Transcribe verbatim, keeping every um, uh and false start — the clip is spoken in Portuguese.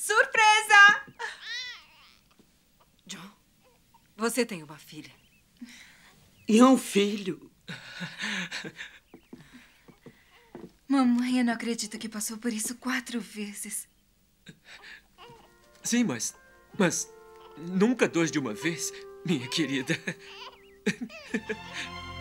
Surpresa! John, você tem uma filha. E um filho. Mamãe, eu não acredito que passou por isso quatro vezes. Sim, mas... Mas... Nunca dois de uma vez, minha querida.